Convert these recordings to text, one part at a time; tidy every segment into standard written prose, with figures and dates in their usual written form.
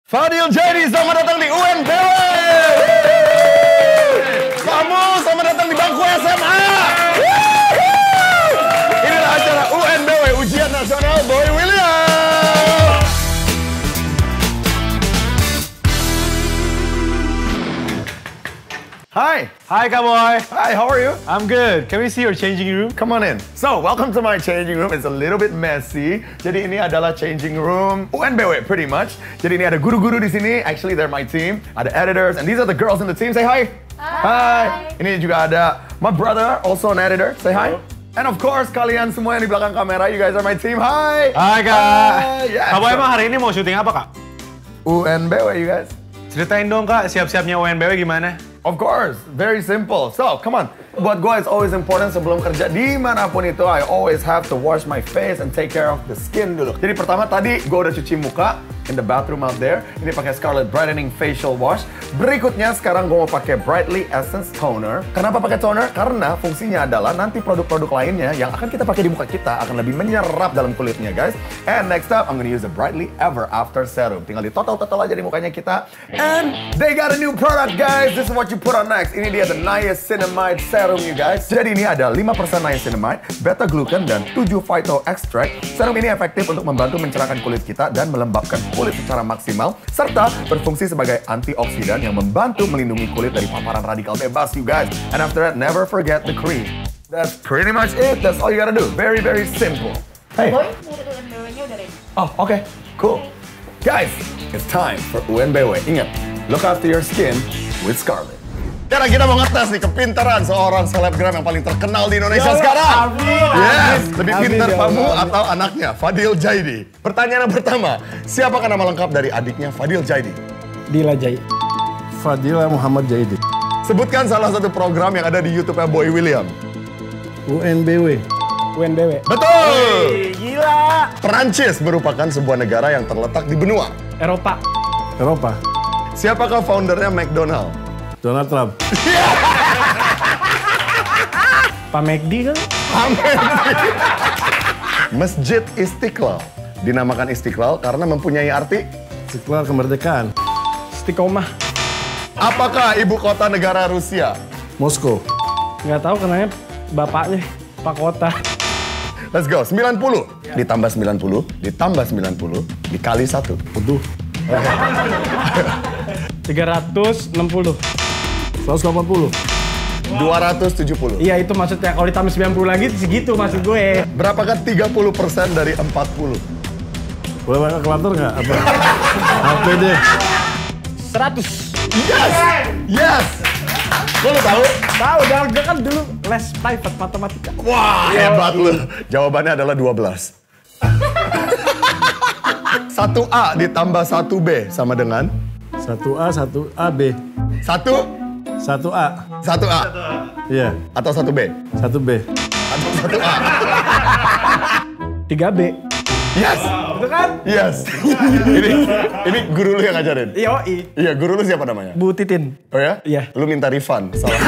Fadil Jaidi, selamat datang di UNBW. Kamu selamat datang di bangku SMA. Inilah acara UNBW, Ujian Nasional Boy William. Hi, Cowboy. Hi, how are you? I'm good. Can we see your changing room? Come on in. So, welcome to my changing room. It's a little bit messy. Jadi ini adalah changing room UNBW pretty much. Jadi ini ada guru-guru di sini. Actually, they're my team. Ada editors, and these are the girls in the team. Say hi. Hi. Ini juga ada my brother, also an editor. Say hi. And of course, kalian semua yang di belakang kamera, you guys are my team. Hi. Hai, Kak. Hi. Yeah, Cowboy so- emang hari ini mau syuting apa, Kak? UNBW, you guys. Ceritain dong, Kak, siap-siapnya UNBW gimana? Of course, very simple. So, come on. Buat gue, it's always important sebelum kerja dimanapun itu, I always have to wash my face and take care of the skin dulu. Jadi pertama tadi, gue udah cuci muka in the bathroom out there. Ini pakai Scarlett Brightening Facial Wash. Berikutnya, sekarang gue mau pakai Brightly Essence Toner. Kenapa pakai toner? Karena fungsinya adalah nanti produk-produk lainnya yang akan kita pakai di muka kita akan lebih menyerap dalam kulitnya, guys. And next up, I'm gonna use the Brightly Ever After Serum. Tinggal ditotal-total aja di mukanya kita. And they got a new product, guys. This is what you put on next. Ini dia the Niacinamide Serum, you guys. Jadi ini ada 5% niacinamide, beta-glucan, dan 7 phyto extract. Serum ini efektif untuk membantu mencerahkan kulit kita dan melembabkan kulit secara maksimal, serta berfungsi sebagai antioksidan yang membantu melindungi kulit dari paparan radikal bebas, you guys. And after that, never forget the cream. That's pretty much it. That's all you gotta do. Very, very simple. Hey. Boy, murid UNBW-nya udah ready. Oh, okay. Cool. Guys, it's time for UNBW. Ingat, look after your skin with Scarlett. Sekarang kita mau ngetes nih kepintaran seorang selebgram yang paling terkenal di Indonesia sekarang. Yes, lebih pintar kamu atau anaknya, Fadil Jaidi. Pertanyaan yang pertama, siapakah nama lengkap dari adiknya Fadil Jaidi? Dila Jaidi. Fadila Muhammad Jaidi. Sebutkan salah satu program yang ada di YouTube-nya Boy William. UNBW. UNBW. Betul! Gila! Perancis merupakan sebuah negara yang terletak di benua. Eropa. Eropa. Siapakah foundernya McDonald? Donald Trump. Pak McD kan? Masjid Istiqlal dinamakan Istiqlal karena mempunyai arti. Istiqlal kemerdekaan. Istiqomah. Apakah ibu kota negara Rusia? Moskow. Nggak tahu kenanya bapaknya Pak Kota. Let's go. 90 ditambah 90 ditambah 90 dikali 1. Waduh. 360. 180. 270. Iya itu maksudnya, kalau ditambah 90 lagi segitu maksud gue. Berapakah 30% dari 40? Boleh pakai kalkulator nggak? Apa? HP deh. 100. Yes! Yes! Lo tahu? Tahu, gue kan dulu les private matematika. Wah, hebat lu. Jawabannya adalah 12. 1A ditambah 1B sama dengan? 1A, 1AB. 1A. 1A. Iya, Atau 1B? 1B. Atau 1A? 3B. Yes! Itu kan? Yes! ini guru lu yang ngajarin? Yoi. Iya, guru lu siapa namanya? Bu Titin. Oh ya? Iya. Lu minta refund, salah.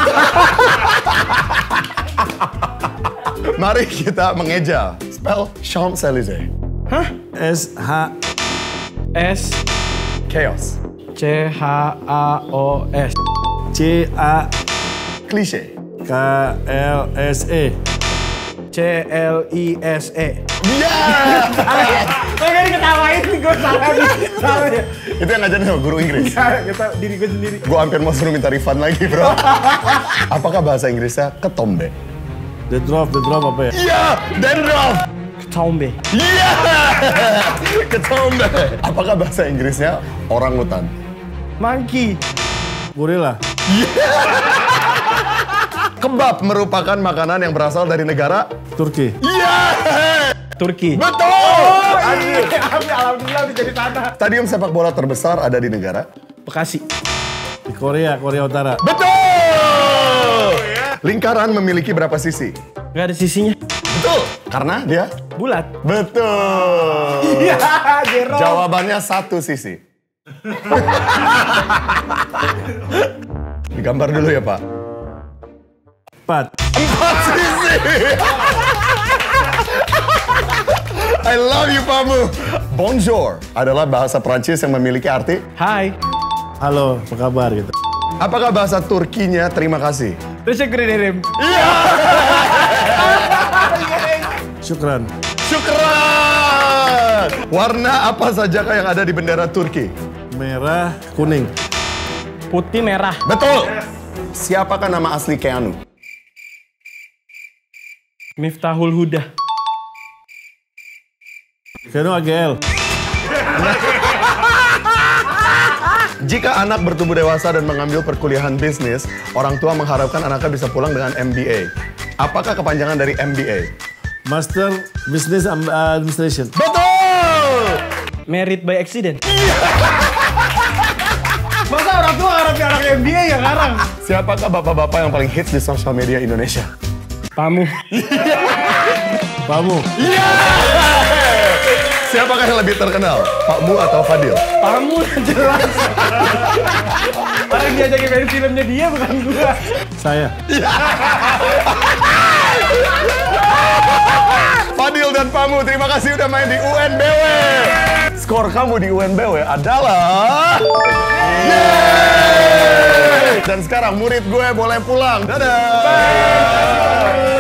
Mari kita mengeja. Spell Champs-Élysées. Hah? S-H... S... Chaos. C-H-A-O-S. C-A... Klise. K-L-S-E. C-L-I-S-E. Yeah! Kok gak diketawain nih, gue salah nih. Salah ya. Itu yang ngajarin sama guru Inggris. Kita diri gue sendiri. Gue hampir mau suruh minta refund lagi, bro. Apakah bahasa Inggrisnya ketombe? The drop apa ya? Iya! Dandruff! Ketombe. Iya! Ketombe! Apakah bahasa Inggrisnya orangutan? Monkey. Gorilla. Kebab merupakan makanan yang berasal dari negara? Turki. Iya! Turki. Betul! Alhamdulillah udah jadi sana. Stadium sepak bola terbesar ada di negara? Bekasi. Di Korea Utara. Betul! Lingkaran memiliki berapa sisi? Gak ada sisinya. Betul! Karena dia? Bulat. Betul! Iya, Jero. Jawabannya 1 sisi. Digambar dulu ya, Pak. 4. 4 sisi! I love you, Pamu. Bonjour adalah bahasa Prancis yang memiliki arti. Hai. Halo, apa kabar gitu? Apakah bahasa Turkinya terima kasih? Teşekkür ederim. Syukran. Syukran! Warna apa sajakah yang ada di bendera Turki? Merah, kuning. Putih merah. Betul! Siapakah nama asli Keanu? Miftahul Huda. Keanu AGL. Jika anak bertumbuh dewasa dan mengambil perkuliahan bisnis, orang tua mengharapkan anaknya bisa pulang dengan MBA. Apakah kepanjangan dari MBA? Master Business Administration. Betul! Married by accident. Masa orang tua harapnya anak MBA ya sekarang? Siapakah bapak-bapak yang paling hits di sosial media Indonesia? Pamu. Pamu. Siapakah yang lebih terkenal? Pak Mu atau Fadil? Pamu jelas. Orang diajakin main filmnya dia bukan gua. Saya. Fadil dan Pamu, terima kasih udah main di UNBW. Skor kamu di UNBW adalah... Yeay! Dan sekarang murid gue boleh pulang. Dadah!